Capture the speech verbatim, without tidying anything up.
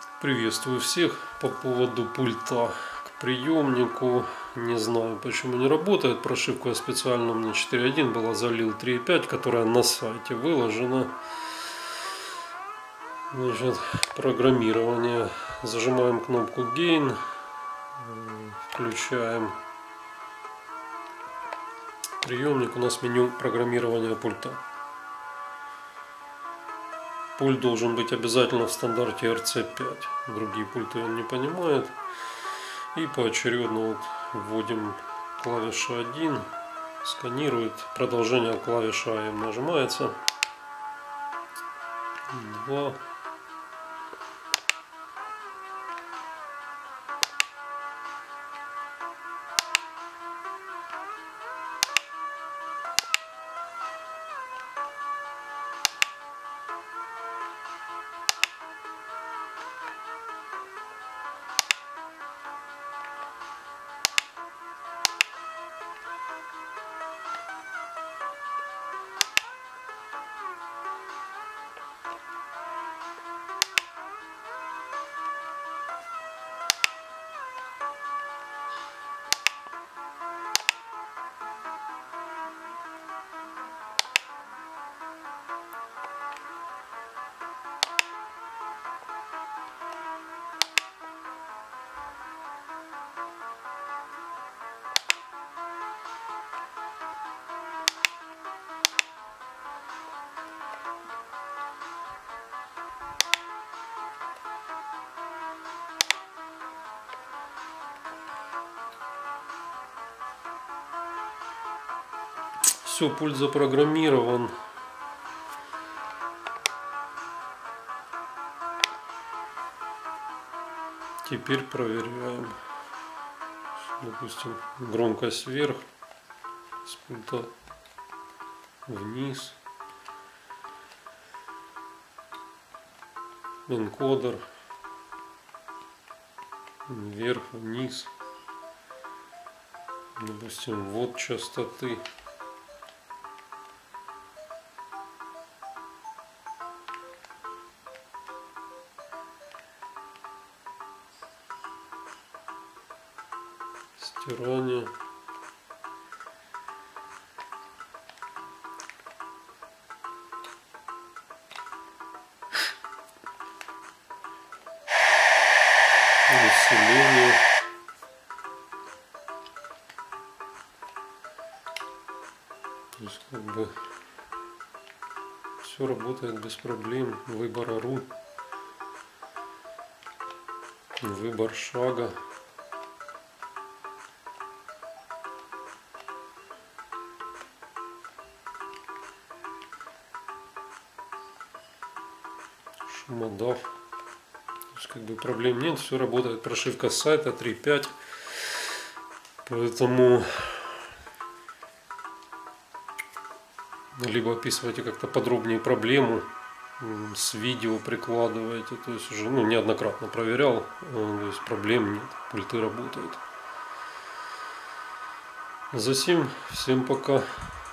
Приветствую всех. По поводу пульта к приемнику. Не знаю, почему не работает. Прошивку я специально на четыре точка один была залил три точка пять, которая на сайте выложена. Значит, программирование. Зажимаем кнопку Gain. Включаем приемник. У нас меню программирования пульта. Пульт должен быть обязательно в стандарте эр си пять. Другие пульты он не понимает. И поочередно вот вводим клавишу один. Сканирует. Продолжение клавиши а эм нажимается. два. Все, пульт запрограммирован. Теперь проверяем. Допустим, громкость вверх, с пульта вниз. Энкодер вверх, вниз. Допустим, ввод частоты. Стирание. Усиление. То есть как бы все работает без проблем. Выбор ОРУ. Выбор шага. Шумодав. То есть как бы проблем нет, все работает. Прошивка с сайта три точка пять. Поэтому либо описывайте как-то подробнее проблему, с видео прикладываете. То есть уже ну, неоднократно проверял. То есть проблем нет. Пульты работают. Затем всем пока.